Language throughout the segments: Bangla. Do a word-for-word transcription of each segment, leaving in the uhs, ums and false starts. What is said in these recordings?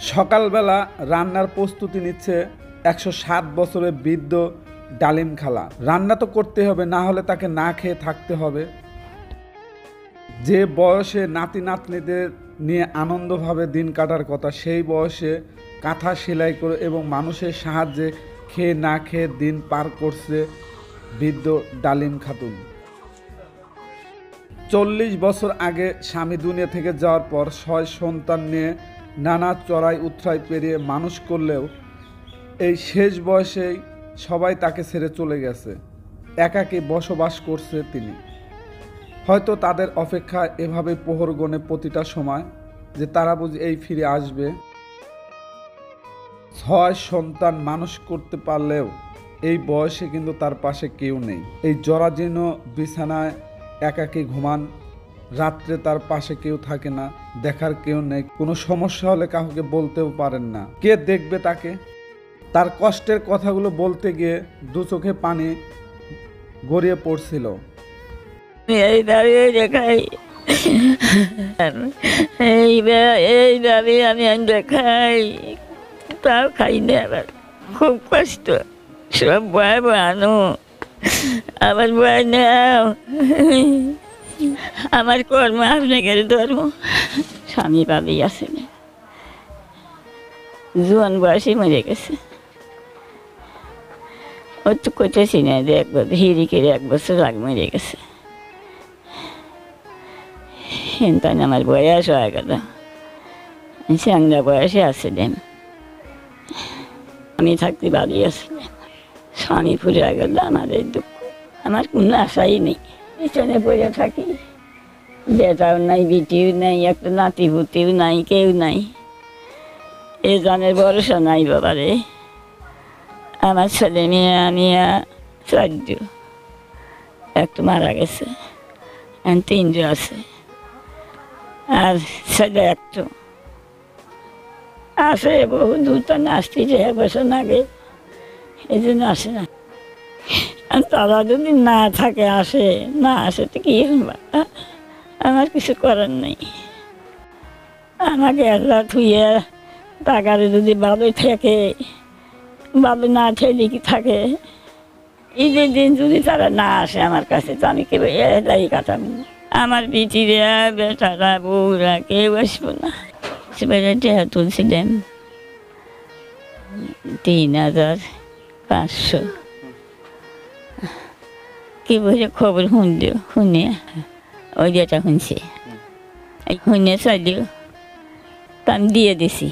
সকালবেলা রান্নার প্রস্তুতি নিচ্ছে একশো সাত বছরের বৃদ্ধ ডালিম খালা। রান্না তো করতে হবে, না হলে তাকে না খেয়ে থাকতে হবে। যে বয়সে নাতি নাতনিদের নিয়ে আনন্দভাবে দিন কাটার কথা, সেই বয়সে কাঁথা সেলাই করে এবং মানুষের সাহায্যে খেয়ে না খেয়ে দিন পার করছে বৃদ্ধ ডালিম খাতুন। চল্লিশ বছর আগে স্বামী দুনিয়া থেকে যাওয়ার পর ছয় সন্তান নিয়ে নানা চড়াই উতরাই পেরিয়ে মানুষ করলেও এই শেষ বয়সেই সবাই তাকে ছেড়ে চলে গেছে। একাকী বসবাস করছে তিনি। হয়তো তাদের অপেক্ষা এভাবে প্রহর গণে প্রতিটা সময় যে তারা বুঝি এই ফিরে আসবে। ছয় সন্তান মানুষ করতে পারলেও এই বয়সে কিন্তু তার পাশে কেউ নেই। এই জরাজীর্ণ বিছানায় একাকী ঘুমান, রাত্রে তার পাশে কেউ থাকে না, দেখার কেউ নেই। কোনো সমস্যা হলে কাউকে বলতেও পারেন না, কে দেখবে তাকে? তার কষ্টের কথাগুলো বলতে গিয়ে দু চোখে পানি গড়িয়ে পড়ছিল। এইভাবে দেখাই এইভাবে আমি দেখাই, তাও খাই না। আবার খুব কষ্ট, সব বয় বানো আবার বয় নাও। আমার কর্ম আপনাকে ধর্ম। স্বামী পাবি আছে না, জোয়ান বয়সে মরে গেছে। ও তো করতেছি না যে একবার হিরি কেড়ে এক বছর আগে মরে গেছে। তাই আমার বয়স হয়ে গেল, স্যাংরা বয়সে আছে দেন। আমি থাকতে বাড়ি আসলাম, স্বামী ফুরে গেল। আমাদের দুঃখ, আমার কোনো আশাই নেই। পিছনে পড়ে থাকি, বেটাও নাই, বিটিও নাই, একটা নাতি পুতিও নাই, কেউ নাই। এ জানের ভরসা নাই বাবারে। আমার ছেলে মেয়ে আমি চার্য, একটা মারা গেছে, তিনজো আছে, আর ছেলে একটু আসে। বহু দূর তো আসতে যে এক বছর আগে, এই জন্য আসে না। তারা যদি না থাকে, আসে না আসে তো কি আমার কিছু করার নেই। আমাকে আল্লাহ থুয়ে টাকারে যদি ভালোই থাকে, ভালো না ঠেলে কি থাকে, ঈদের দিন যদি তারা না আসে আমার কাছে, তো আমি কেউ এলাই কাটাবো। আমার বিটিরা, বেটারা, বউরা কেউ আসবো না। সেবারে টেহা তুলছিলেন তিন হাজার পাঁচশো। কি বলে খবর শুনল, শুনে ওই যেটা শুনছে শুনে চাইলেও তা আমি দিয়ে দিছি।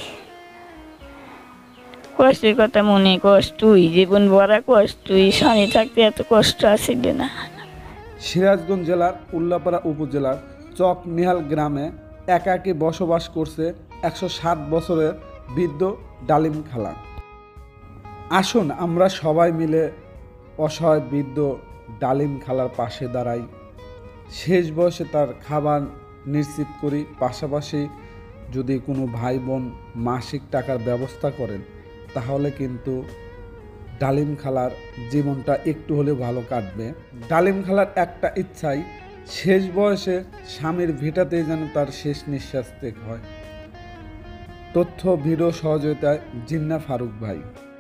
কষ্টের কথা মনে কষ্টই, জীবন ভরা কষ্টই। স্বামী থাকতে এত কষ্ট আসছিল না। সিরাজগঞ্জ জেলার উল্লাপাড়া উপজেলার চক নিহাল গ্রামে একাকী বসবাস করছে একশো সাত বছরের বৃদ্ধ ডালিম খালা। আসুন আমরা সবাই মিলে অসহায় বৃদ্ধ ডালিম খালার পাশে দাঁড়াই, শেষ বয়সে তার খাবার নিশ্চিত করি। পাশাপাশি যদি কোনো ভাই বোন মাসিক টাকার ব্যবস্থা করেন, তাহলে কিন্তু ডালিম খালার জীবনটা একটু হলেও ভালো কাটবে। ডালিম খালার একটা ইচ্ছাই, শেষ বয়সে স্বামীর ভিটাতেই যেন তার শেষ নিঃশ্বাস ত্যাগ হয়। তথ্য ভিডিও সহযোগিতায় জিন্না ফারুক ভাই।